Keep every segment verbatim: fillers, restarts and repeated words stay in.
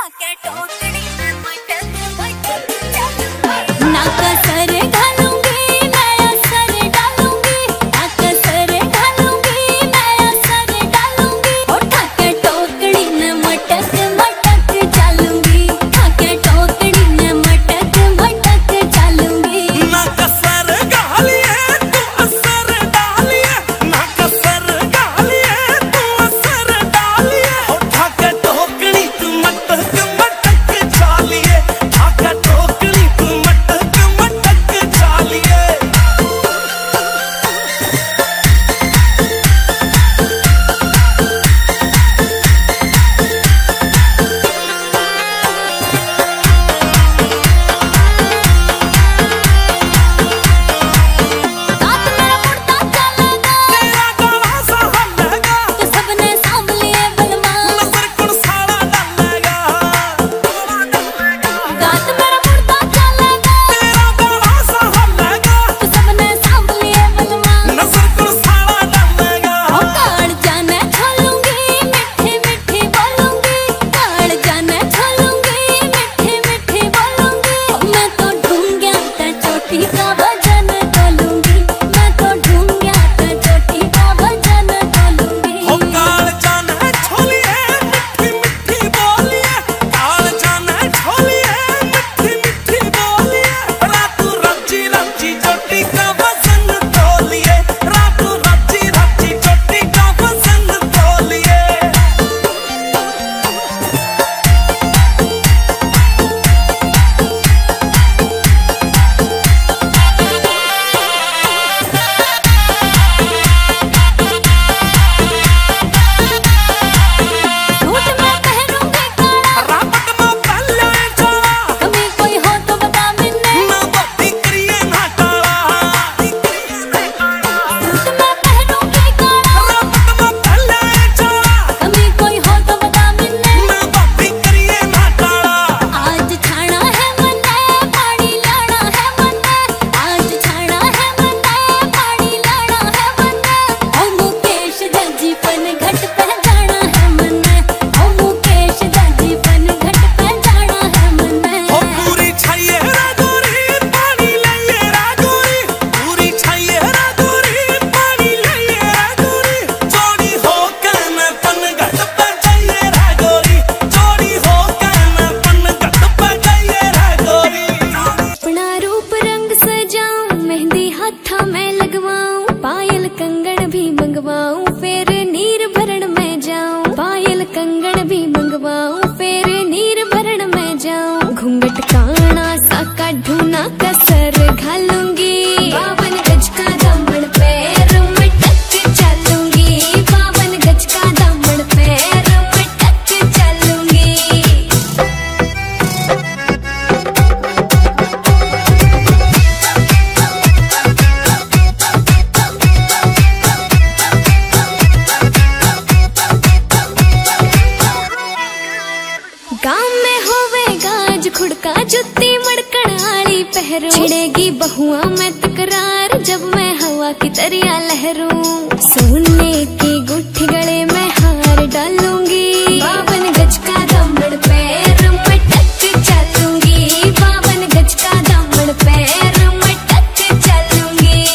छिड़ेगी बहुआ में तकरार जब मैं हवा की तरिया लहरूं। सोने की गुट्ठी गले में हार डालूंगी, बावन गज का दामन पैर में टक चलूंगी, बावन गज का दामन पैर में टक चलूंगी।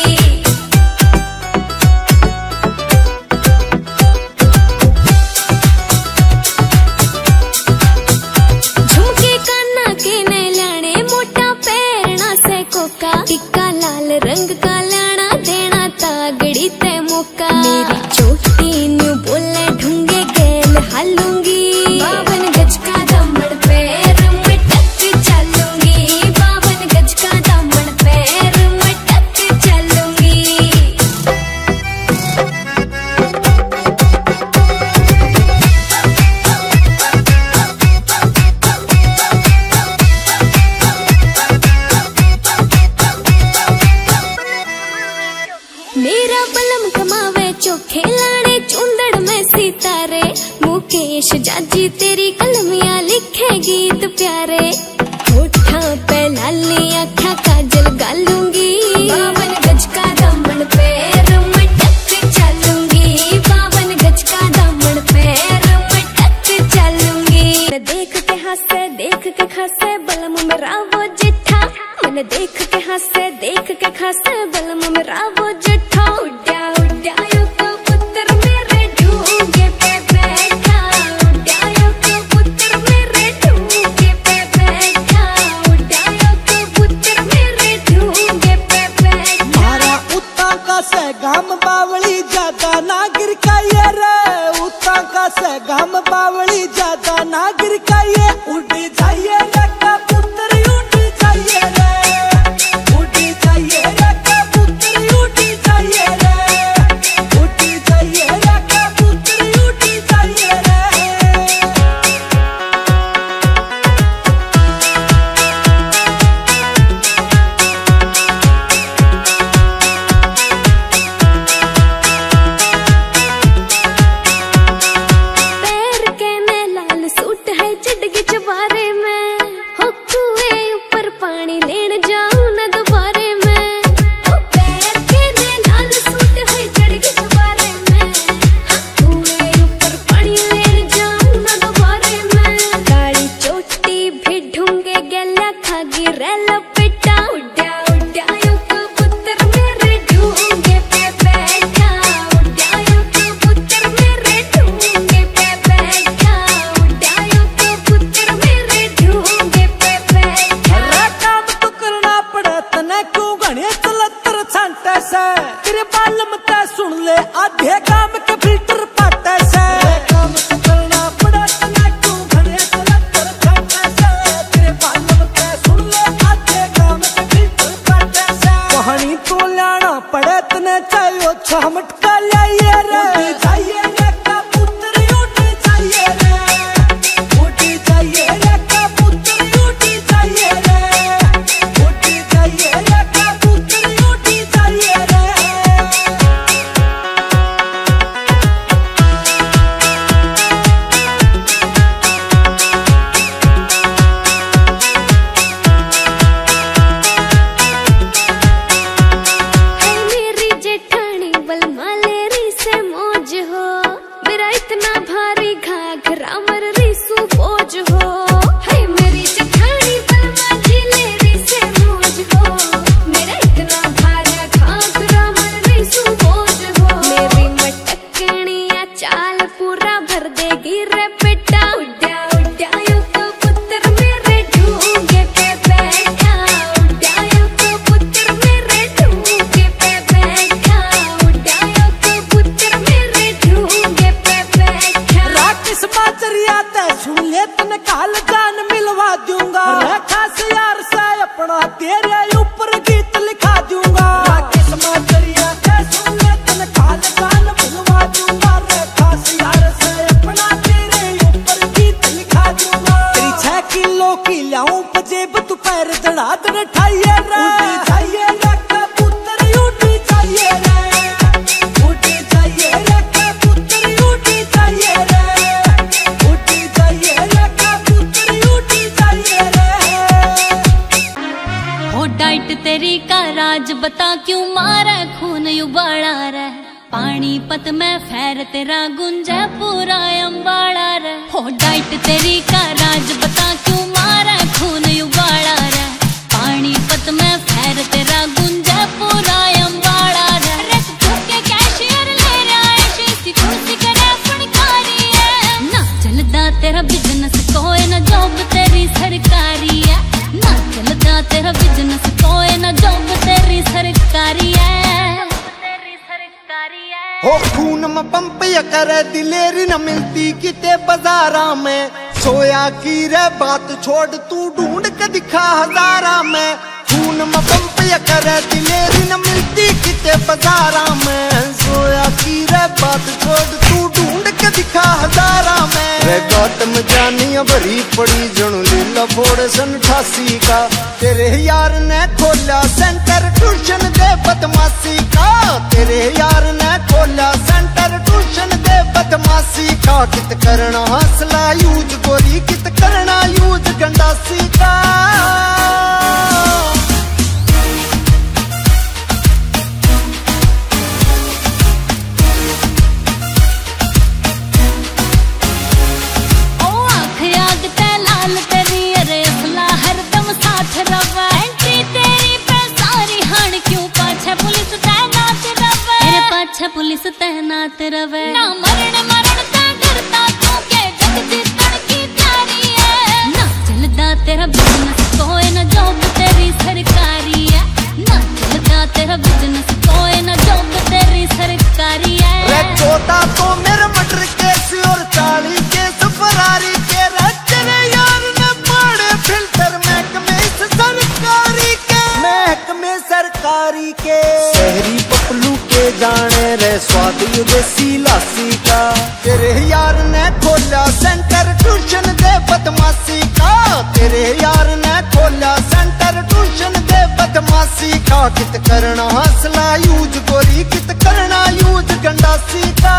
झुमके कान्ना के ने लाने मोटा पैरना से कोका, टिक्का लाल रंग का लाना देना तागड़ी ते मौका। मेरी चोटी न्यू बोले ढूंगे गेल हालूंगी, बावन गज का दामन पैर में टक चलूंगी, बावन गज का दामन पैर में टक चलूंगी। मेरा बलम कमावे चोखे लाने चुंदड़ में सितारे, मुकेश जाजी तेरी कलमिया लिखे गीत प्यारे। होठा पे लाली आँखा काजल गालूंगी, बावन गज का दामन पैर में टक चलूंगी, बावन गज का दामन पैर में टक चलूंगी। देख के हासे देख के खासे बलम मेरा वो जिठा, मैंने देख के हासे देख के खासे बलम मेरा वो जिठा। उड्या उड्या यो कबूतर मेरे ढूंढे पे बैठा, उड्या यो कबूतर मेरे ढूंढे पे बैठा, उड्या यो कबूतर मेरे ढूंढे पे बैठा। मारा उता का से गाम बावली ज्यादा ना गिर का ये रे, उता का से गाम बावली ज्यादा ना गिर का ये। उड़ी जाइए रे कबूतर उड़ी जाइए रे, उड़ी जाइए रे कबूतर उड़ी जाइए रे, उड़ी जाइए रे कबूतर उड़ी जाइए रे। पैर के में लाल सूट है चढ़गी चबारे में, हो कुएं ऊपर पानी लेन जाऊं न दोबारे में। हो पैर के में लाल सूट है चढ़गी चबारे में, हो कुएं ऊपर पानी लेन जाऊं न दोबारे में। काली चोटी भी ढूंढे गला खागी रेला पिटा, उड्या उड्या यो कबूतर मेरे ढूंढे पे बैठा, उड्या यो कबूतर मेरे ढूंढे पे बैठा, उड्या यो कबूतर मेरे ढूंढे पे बैठा। अरे काम तो करना पड़े तने क्यों घने चलतर छांटे से, तेरे बालम ते सुन ले आधे काम के फिल्टर पाटे से। काम तो करना पड़े तने क्यों घने चलतर छांटे से, तेरे बालम ते सुन ले आधे काम के फिल्टर पाटे से। कहानी तो लाना पड़े तने चाहिए छह मटका लाइए रे। उड़ी जाइए रे कबूतर उड़ी जाइए रे, उड़ी जाइए रे कबूतर उड़ी जाइए रे, उड़ी जाइए रे कबूतर उड़ी जाइए रे। है मेरी जेठानी बलमा लेरी से मौज हो, मेरा इतना भारी घाघरा मर रिसू बोझ हो। है मेरी जेठानी बलमा जी लेरी से मौज हो, मेरा इतना भारी घाघरा मर रिसू बोझ हो। मेरी मटकनिया चाल पूरा भर देगी रे बेटा, उड्या उड्या यो कबूतर मेरे ढूंढे पे बैठा, उड्या यो कबूतर मेरे ढूंढे पे बैठा, उड्या यो कबूतर मेरे ढूंढे पे बैठा। राकेश बाजरिया ते सुन ले तन काल जान मिलवा दूंगा, खास यार से अपना तेरे ऊपर गीत लिखा दूंगा। राकेश बाजरिया ते सुन ले तन काल जान मिलवा दूंगा, खास यार से अपना तेरे ऊपर गीत लिखा दूंगा। तेरी छह किलो की लाऊं पजेब तू पैर दड़ा दड़ ठाइए रे। उड़ी जाइए रे कबूतर उड़ी जाइए रे, उड़ी जाइए रे कबूतर उड़ी जाइए रे, उड़ी जाइए रे कबूतर उड़ी जाइए रे। हो डाइट तेरी का राज बता क्यों मारे खून उबाला रे, पानीपत में फैर तेरा गुंजा पूरा अम्बाड़ा रे। हो डाइट तेरी का राज बता क्यों मारे खून उबाला रे, पानीपत में फैर तेरा गुंजा पूरा अम्बाड़ा रे। रख के कैशियर ले रहा है शीशी कुर्सी करे फनकारी है, ना चलदा तेरा बिजनेस कोई ना जॉब तेरी सरकारी है, ना चलदा तेरा बिजनेस कोई ना जॉब तेरी सरकारी है, तेरी सरकारी है। हो खून में पंप या करे दिलेरी न मिलती किते बाजारा में, सोया की रे बात छोड़ तू ढूंढ के दिखा हजारा में। खून में पंप या करे दिलेरी न मिलती किते बाजारा में, सोया की रे बात छोड़ तू ढूंढ के दिखा हजारा में। रे गौतम जानिया भरी पड़ी जनू लीला फोड़ सन अठासी का, तेरे यार ने खोला सेंटर ट्यूशन दे बदमाशी का, तेरे यार ने खोला सेंटर ट्यूशन दे बदमाशी का। कित करना हौसला यूज गोरी कित करना यूज गंडासी का। ओ आँख आग ते लाल रवे ना मरण मरण का डरता तू के जग जीतन की तैयारी है ना चलदा तेरा बिजनेस कोई ना जॉब तेरी सरकारी है ना चलदा तेरा बिजनेस कोई ना जॉब तेरी सरकारी है रे छोटा तो मेरे मटर केस और चाली केस फरारी के तेरे यार ने पाड़े फिल्टर महकमे इस सरकारी के महकमे सरकारी के शहरी पपलू के जाने रे स्वाद देसी लासी का तेरे यार ने खोला सेंटर ट्यूशन दे बदमाशी का तेरे यार ने खोला सेंटर ट्यूशन दे बदमाशी का कित करना हौसला यूज गोरी कित करना यूज गंडासी का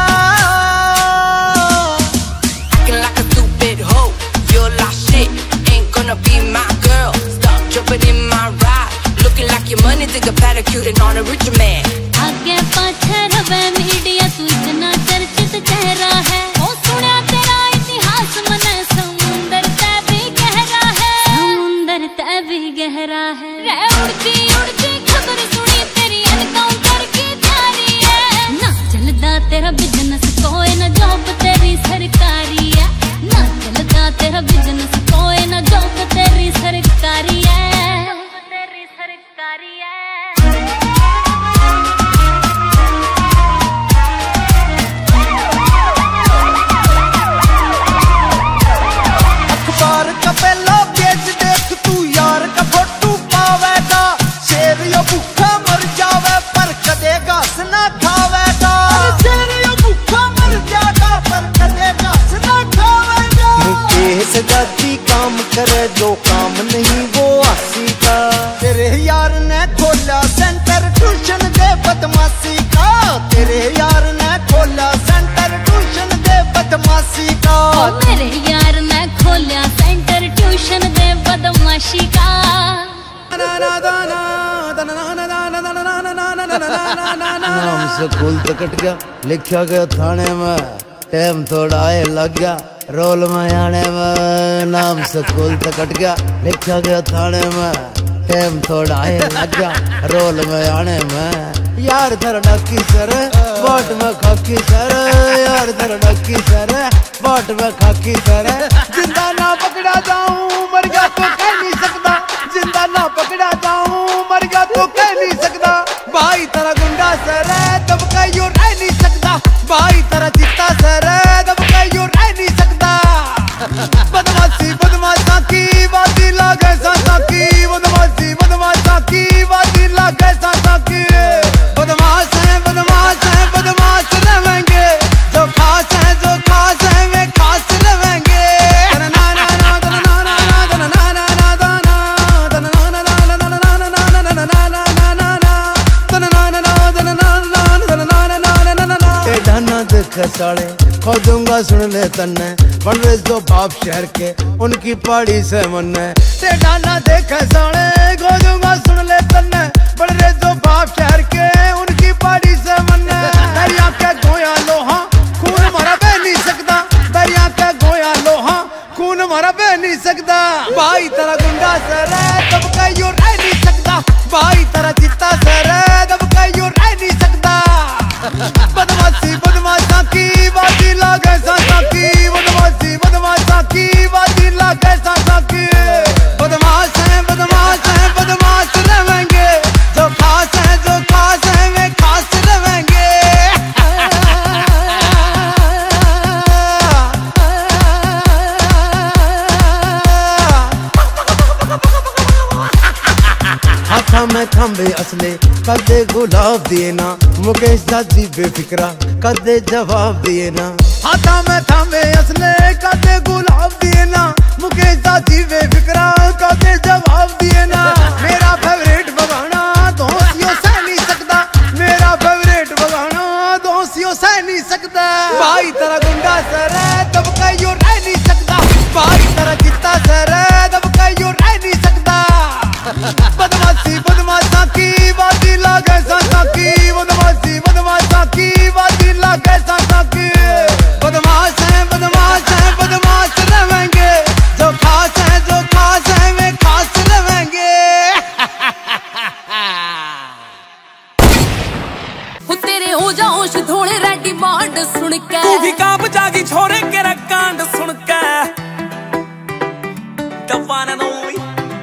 Acting like a stupid hoe, you're like shit, ain't gonna be my girl. Stop jumping in my ride, looking like your money take a pedicure and on a rich man. आगे पाछे रवे media तू इतना चर्चित चेहरा है ओ सुना तेरा इतिहास मने समुंदर ते भी गहरा है समुंदर ते भी गहरा है रे उड़ती उड़ती खबर सुनी तेरी एनकाउंटर की तैयारी है ना चलदा तेरा बिजनेस कोई ना जॉब तेरी सरकारी है ना चलदा तेरा बिजनेस कोई ना जॉब तेरी सरकारी है तेरी सरकारी है अखबार का पहला पेज देख तू यार का फोटो पावेगा शेर यो भूखा मर जावे पर कदे घास ना खावेगा शेर यो भूखा मर जाएगा पर कदे घास ना खावेगा मुकेश जाति काम करे जो काम नहीं वो आसी का तेरे यार ने खोला सेंटर ट्यूशन दे बदमाशी का तेरे यार ने खोला सेंटर ट्यूशन दे बदमाशी का मेरे यार ने खोलिया सेंटर ट्यूशन दे बदमाशी का नाम से स्कूल तो कट गया लिखा गया थाने में टाइम थोड़ा आए लग गया रोल में आने में नाम से स्कूल तो कट गया लिखा गया थाने में टाइम थोड़ा आए लग गया रोल में आने में यार धर डकी सर बाट में खाकी सर यार धर डकी सर बाट में खाकी सर जिंदा ना पकड़ा जाऊं मर गया तो कह नहीं सकता जिंदा ना पकड़ा जाऊं मर गया तो कह नहीं सकता भाई तेरा गुंडा सर तब कहीं यूं रह नहीं सकता भाई तेरा चित्ता सर तब कहीं यूं रह नहीं सकता बदमाशी बदमाशा की बाती लागे सासा की बदमाशी बदमाशा की बाती लागे सासा की बदमाश है बदमाश है बदमाश रहेंगे जो खास है जो खास है वे खास रहेंगे साले खोदूंगा सुन ले तन्ने बनवे जो बाप शहर के उनकी पहाड़ी से मन्ने टेढ़ा ना देखे साले खोदूंगा सुन ले तन्ने बनवे जो बाप शहर के उनकी पहाड़ी से मन्ने दरिया के गोया लोहा खून मारा बह नहीं सकता दरिया के गोया लोहा खून मारा बह नहीं सकता भाई तेरा गुंडा सर तब कहीं यूं रह नहीं सकता भाई तेरा चित्ता सर तब कहीं यूं रह नहीं सकता बदमाशी बदमाशा की बाती लागे सासा की बदमाशी बदमाशा की बाती लागे सासा की बदमाश है बदमाश है बदमाश रहेंगे जो खास है जो खास है वे खास रहेंगे हाथा में खंबे असले कदे गुलाब दिए ना मुकेश दादी बेफिक्रा कदे जवाब दिए ना हाथा में थामे असले कदे गुलाब दिए ना मुकेश दादी बेफिक्रा कदे जवाब दिए ना मेरा फेवरेट बगाना दोस्तियों से नहीं सकता मेरा फेवरेट बगाना दोस्तियों से नहीं सकता भाई तेरा गुंडा सर तब कहीं यूं रह नहीं सकता भाई तेरा चित्ता सर तब कहीं यूं रह नहीं सकता बदमाशी बदमाशा की बाती लागे सासा की बदमाशी बदमाशा की बाती लागे सासा की बदमाश है बदमाश है बदमाश रहेंगे जो खास है जो one and only।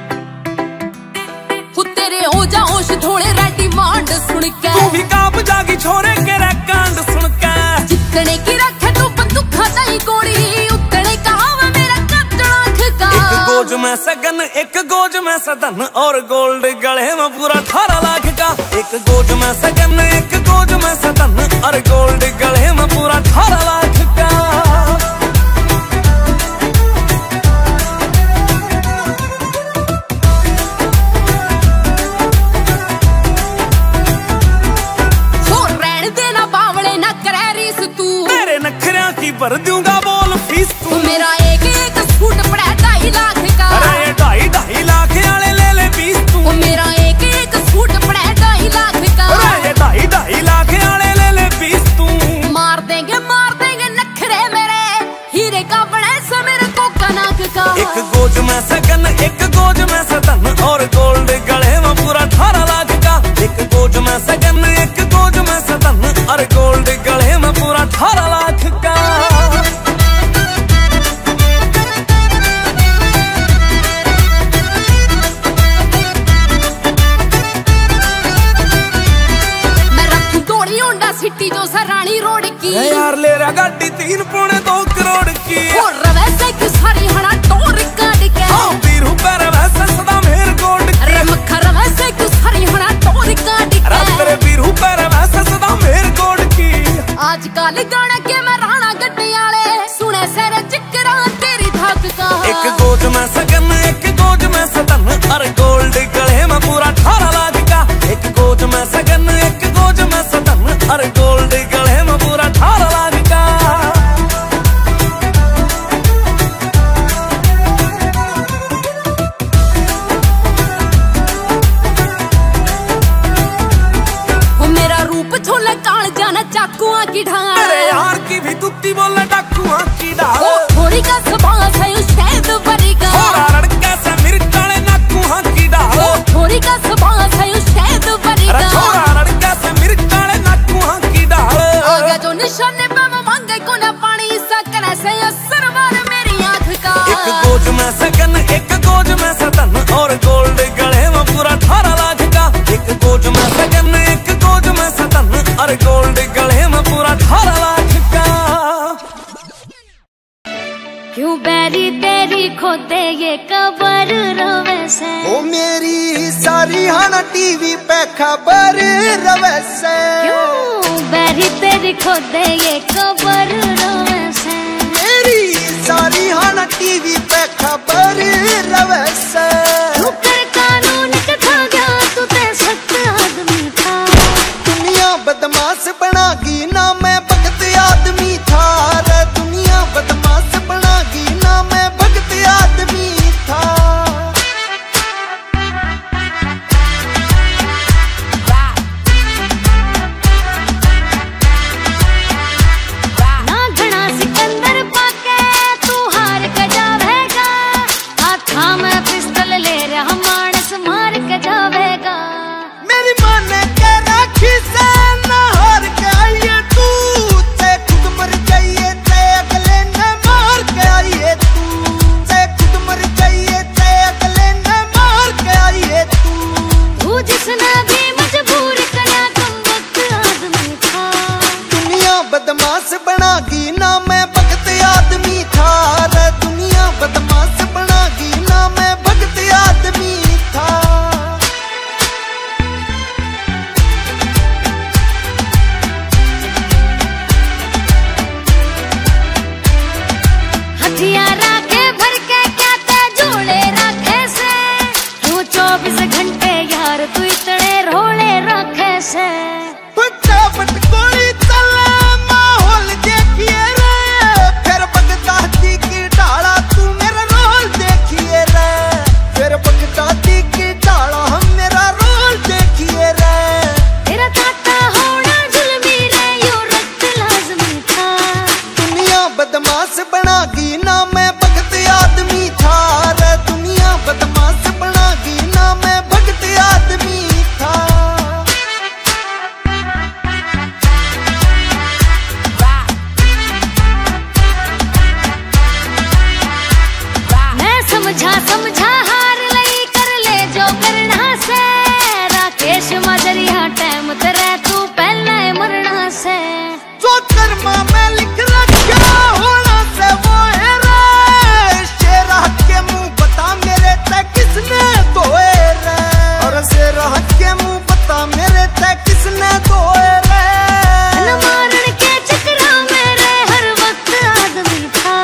तेरे हो जाओश थोड़े रेडी मांड सुन के तू भी कांप जागी छोरे के रे कांड सुन के। जितने की रखे तू बंदूक नहीं गोली उतने कहा मेरा कच्चा का। एक गोज में सगन एक गोज में सदन और गोल्ड गले में पूरा अठारह लाख का। एक गोज में सगन एक गोज में सदन और गोल्ड गले में पूरा अठारह लाख का। भर दूंगा बोल फीस तू। मेरा एक एक सूट पड़ा ढाई लाख का। अरे ढाई ढाई लाख वाले ले ले बीस तू। मेरा एक एक सूट पड़ा ढाई लाख का। अरे ढाई ढाई लाख वाले ले ले बीस तू। मार देंगे मार देंगे नखरे मेरे हीरे का बड़ा सा मेरे को कनक का। एक गोज में सगन एक गोज में सदन और गोल्ड गले में पूरा अठारह लाख का। एक गोज में सगन एक गोज में सदन और गोल्ड गले में पूरा अठारह लाख का। सिटी जो सरानी रोड की यार ले रहा गाड़ी तीन पौने दो करोड़ की। और वैसे की सारी हना टोर काट के। हाँ बीरू पर वैसे सदा मेर गोल्ड की। अरे मखर वैसे की सारी हना टोर काट के। अरे तेरे बीरू पर वैसे सदा मेर गोल्ड की। आजकल गाना के मैं राणा गड्डी वाले सुने सर चिकरा तेरी धाक का। एक गोज में सगन एक गोज में सदन और गोल्ड गले में पूरा अठारह लाख का। एक गोज में सगन एक गोज में सदन और गोल्ड गले में पूरा अठारह लाख का। वो मेरा रूप छोले काल जाना चाकुआ की ढाल। अरे यार की भी तुत्ती बोले डाकुआ की डाल। थोड़ी का सबास है उस शहद भरी का। थोड़ा लड़का सा मिर्चाले नाकुआ की डाल। थोड़ी का सबास है उस शहद भरी का। थोड़ा लड़का सा मिर्चाले नाकुआ की डाल। आगे जो निशाने पे मैं मांगे को ना पानी सा करे से असर मार मेरी आँख का। एक गोज में सगन एक गोज में सदन और गोल्ड गले में पूरा अठारह लाख का। एक गोज में सगन एक गोज में सदन और गोल्ड गले में पूरा अठारह लाख का। क्यों बैरी तेरी खोदे ये कबर रवे से। ओ मेरी सारी हाना टीवी पे खबर रवे से। क्यों बैरी तेरी खोदे ये कबर रवे से। मेरी सारी हाना टीवी पे खबर रवे से। मुकर कानून कथा गया तू ते सख्त आदमी था। दुनिया बदमाश बनागी ना मैं भगत आदमी था। रे दुनिया बदमाश बनागी ना मैं भगत आदमी था। ना घना सिकंदर पाके तू हार के जावे समझा समझा हार लई कर ले जो करना से राकेश मजरिया टाइम तेरे तू पहले मरना से जो कर्मा में लिख रखा होना से वो है रे शेरा के मुंह बता मेरे ते किसने धोए रे और शेरा के मुंह बता मेरे ते किसने धोए रे न मारन के चक्रा मेरे हर वक्त आदमी था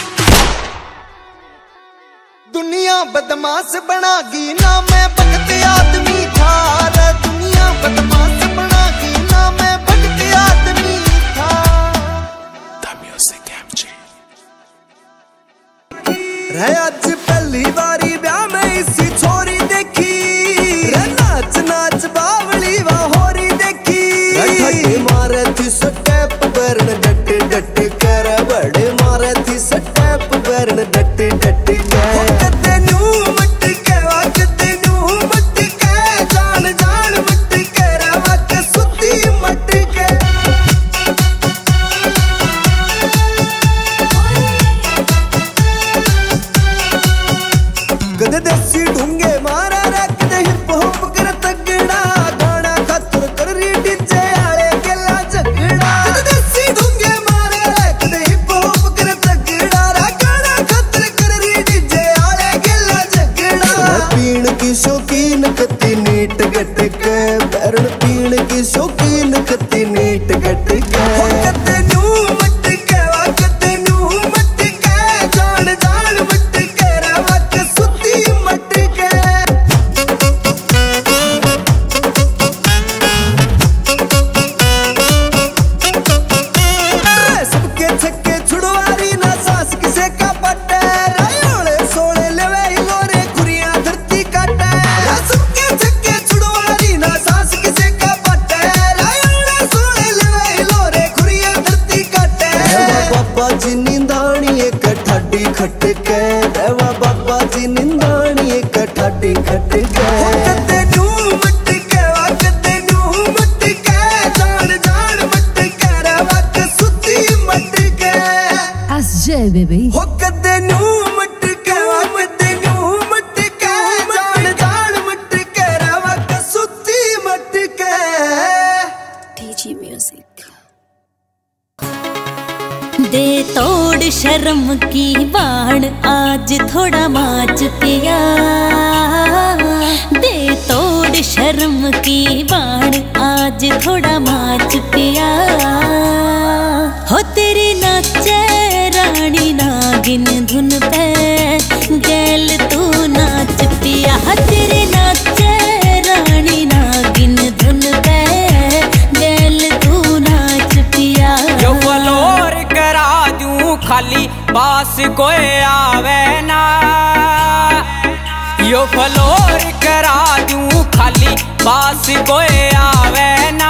दुनिया बदमाश बनागी ना मैं भगत आदमी था रे दुनिया बदमाश बनागी ना मैं भगत आदमी था द म्यूजिक एमजी रे आज पहली बारी ब्याह में इसी छोरी देखी रे नाच नाच बावली वा होरी देखी रे मारे थी स्टेप बरन डट डट कर बड़े मारे थी स्टेप बरन डट डट कर देसी ढूंगे मारा रख दे हिप हॉप कर तगड़ा गाना खातर कर री डीजे आले गेला झगड़ा देसी ढूंगे मारा रख दे हिप हॉप कर तगड़ा गाना खातर कर री डीजे आले गेला झगड़ा पीण की शौकीन कती नीट गट के बैरण पीण की शौकीन कती नीट गट के कते नू मट के वा कते नू मट के जान जान मट के रवा के सुती मट के सबके छक्के छुड़वारी ना सांस किसे का पट्टे रायोले सोले लेवे लोरे खुरियां धरती काटे सबके छक्के छुड़वारी ना सांस किसे का पट्टे रायोले सोले लेवे लोरे खुरियां धरती काटे बाबा जी निंदानी एक ठाडी खटके देवा बाबा जी निंदानी एक ठाडी खटके कते नू मट के वा कते नू मट के जान जान मट के रवा के सुती मट के S J baby हो कते नू मट के वा कते नू मट के जान जान मट के रवा के सुती मट के D J Music दे तोड़ शर्म की बाण आज थोड़ा माच पिया दे तोड़ शर्म की बाण आज थोड़ा माच पिया हो तेरी नाचे रानी नागिन धुन पे गैल तू नाच पिया तेरी नाचे रानी नागिन धुन पे गैल तू नाच पिया जो फलोर करा दूं खाली पास कोई आवे ना यो फलोर करा दूं खाली पास कोई आवे ना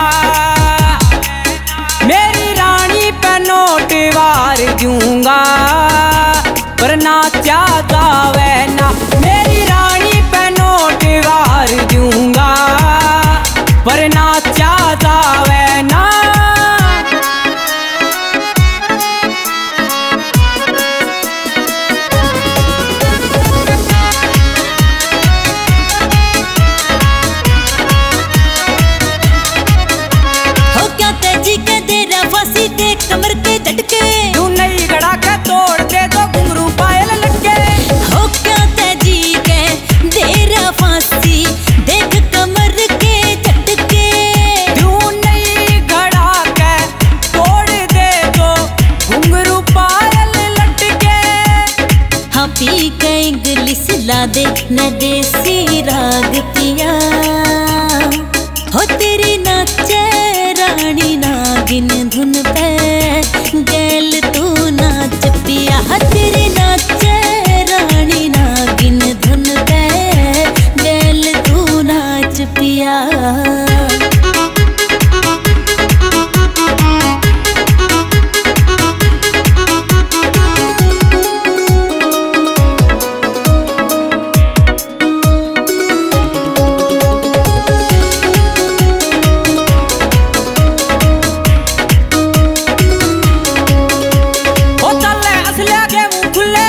मेरी रानी पे नोट वार दूंगा पर नाचा गावे ना मेरी रानी पे नोट वार दूंगा पर नाचा गावे ना कमर के झटके तू नई गड़ा के तोड़ दे दो घुंघरू पायल लटके हो क्या तेजी के देरा फांसी देख कमर के झटके तू नई गड़ा के तोड़ दे दो घुंघरू पायल लटके हाँ पी के इंग्लिश ला दे न देसी राग पिया हो तेरी नाचे रानी नागिन धुन पे गैल तू नाच पिया तेरी नाचे रानी नागिन धुन पे गैल तू नाच पिया खुले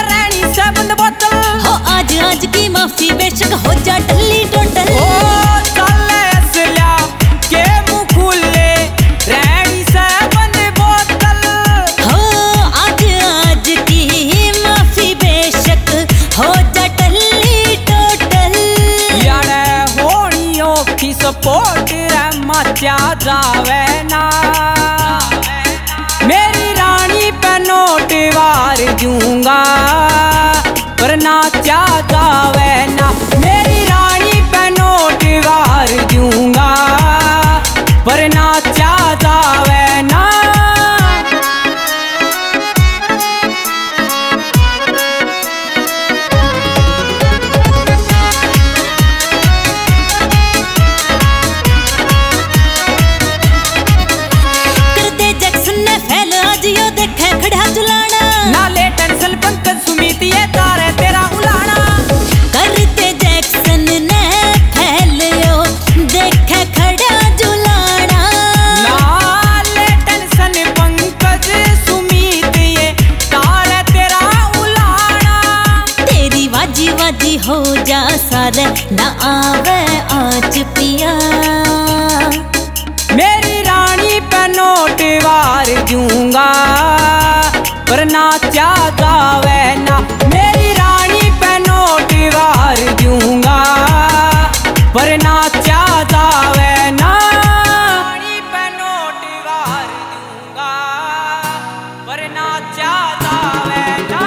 आज की माफी बेशक हो जा टल्ली टोटल। ओ चले असलिया के मुंह खुले रेडी से बंद बोतल। हो आज आज की माफी बेशक हो जा टल्ली टोटल। यारे होड़ियों की सपोर्ट रे मचा जावे ना। मेरी रानी पे नोट वार दूंगा पर नाचा जावे ना। मेरी रानी पे नोट वार दूंगा पर नाचा जावे ना। करते जैक्सन ने फैल आज यो देखे खड़ा जुलाना। नाले टेंशन पंकज सुमित ये तारे तेरा उलाना। करते जैक्सन ने फैल यो देखे खड़ा जुलाना। नाले टेंशन पंकज सुमित ये तारे तेरा उलाना। तेरी वाजी वाजी हो जा सारे ना आवे आज पिया। मेरी रानी पे नोट वार दूंगा पर नाचा जावे ना। मेरी रानी पे नोट वार दूंगा पर नाचा जावे ना। रानी पे नोट वार दूंगा पर नाचा जावे ना।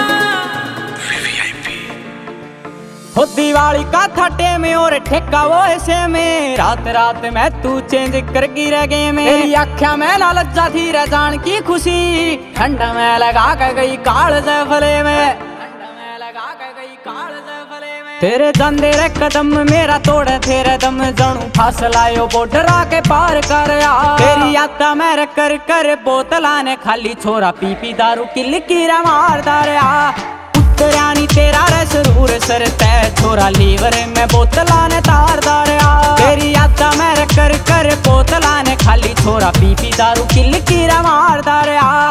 हो दिवाली का था टेम और ठेका वो ऐसे में। रात रात में तू चेंज कर गिर गए में। तेरी आख्या में लालच जा थी रे जान की खुशी। ठंड में लगा के गई काल से फले में। ठंड में लगा के गई काल से फले में। तेरे दंदे रे कदम मेरा तोड़े तेरे दम जानू फासलायो बॉर्डर आके पार कर आ। तेरी यादा मेरे कर कर बोतला ने खाली छोरा पी पी दारू किल कीरा मारदा रे आ। रानी तेरा रे जरूर सर तय छोरा लीवर में बोतला ने तारदा रे आ। तेरी यादा मेरे कर कर बोतला ने खाली छोरा पी पी दारू किल कीरा मारदा रे आ।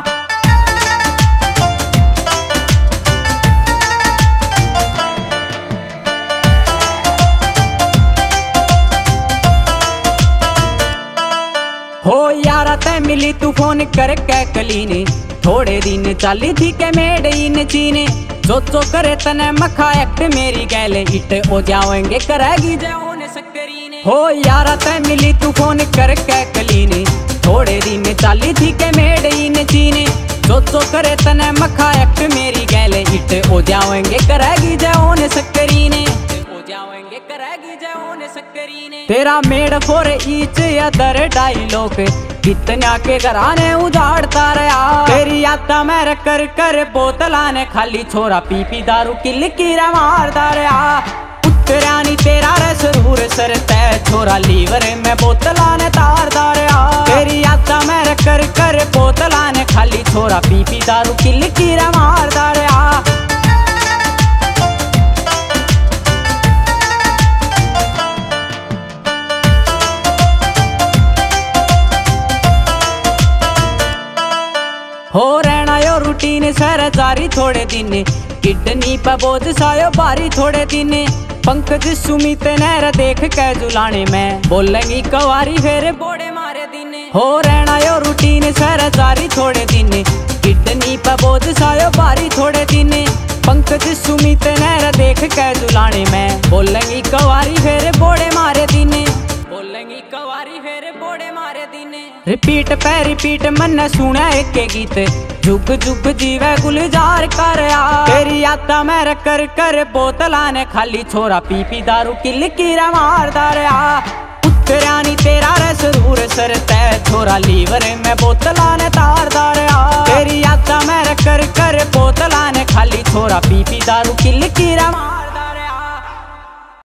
हो यारा ते मिली तू फोन कर के कलीने। थोड़े दिन चाली थी के मेड इन चीने। जो जो करे तने मखा एक्ट मेरी गैले इट हो जाओगे करेगी जाओने सक्करी ने। हो यारा ते मिली तू फोन कर के कलीने। थोड़े दिन चाली थी के मेड इन चीने। जो जो करे तने मखा एक्ट मेरी गैले इट हो जाओगे करेगी जाओने सक्करी ने। जाओगे करेगी जाओने सक्करी ने। तेरा made for each other dialogue कितना के घराने उजाड़ता रहा। तेरी यादा मेरे कर कर बोतला ने खाली छोरा पी पी दारू किल कीरा मारदा रहा। उत्तरानी तेरा रे जरूर सर तय छोरा लीवर में बोतला ने तारदा रहा। तेरी यादा मेरे कर कर बोतला ने खाली छोरा पी पी दारू किल कीरा मारदा रहा। हो रहना यो रूटीन सर जारी थोड़े दिन। किडनी पे बोझ सायो बारी थोड़े दिन। पंकज सुमित नहर देख के जुलाने में बोलेंगी कवारी फेरे बोड़े मारे दिन। हो रहना यो रूटीन सर जारी थोड़े दिन। किडनी पे बोझ सायो बारी थोड़े दिन। पंकज सुमित नहर देख के जुलाने में बोलेंगी कवारी फेरे बोड़े मारे दिन। बोलेंगी कवारी फेरे बोड़े मारे दिन। रिपीट पे रिपीट मन सुना एक गीत। जुग जुग जीवे गुलजार कर आ। तेरी यादा मेरे कर कर बोतला ने खाली छोरा पी पी दारू किल कीरा मारदा रे आ। उत्तरानी तेरा रे जरूर सर तय छोरा लीवर में बोतला ने तारदा रे आ। तेरी यादा मेरे कर कर बोतला ने खाली छोरा पी पी दारू किल कीरा मार